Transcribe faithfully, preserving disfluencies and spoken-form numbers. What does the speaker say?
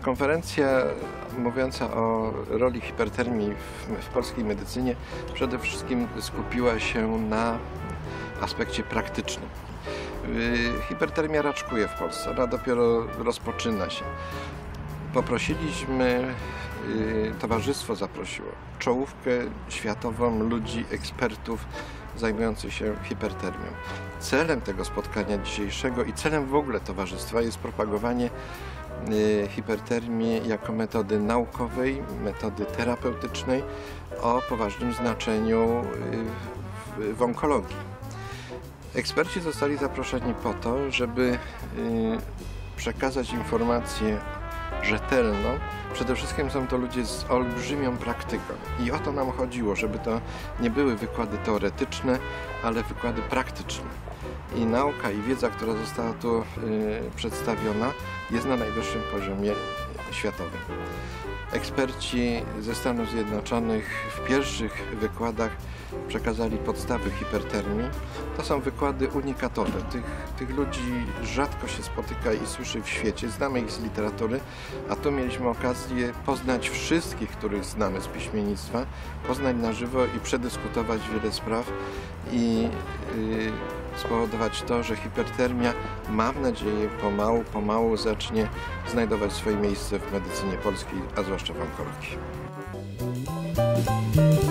Konferencja mówiąca o roli hipertermii w, w polskiej medycynie przede wszystkim skupiła się na aspekcie praktycznym. Hipertermia raczkuje w Polsce, ona dopiero rozpoczyna się. Poprosiliśmy, towarzystwo zaprosiło czołówkę światową ludzi, ekspertów zajmujących się hipertermią. Celem tego spotkania dzisiejszego i celem w ogóle towarzystwa jest propagowanie hipertermii jako metody naukowej, metody terapeutycznej o poważnym znaczeniu w, w onkologii. Eksperci zostali zaproszeni po to, żeby przekazać informację rzetelną. Przede wszystkim są to ludzie z olbrzymią praktyką i o to nam chodziło, żeby to nie były wykłady teoretyczne, ale wykłady praktyczne. I nauka i wiedza, która została tu y, przedstawiona, jest na najwyższym poziomie światowym. Eksperci ze Stanów Zjednoczonych w pierwszych wykładach przekazali podstawy hipertermii. To są wykłady unikatowe. Tych, tych ludzi rzadko się spotyka i słyszy w świecie. Znamy ich z literatury, a tu mieliśmy okazję poznać wszystkich, których znamy z piśmiennictwa, poznać na żywo i przedyskutować wiele spraw i yy, spowodować to, że hipertermia, mam nadzieję, pomału, pomału zacznie znajdować swoje miejsce w medycynie polskiej, a zwłaszcza w onkologii.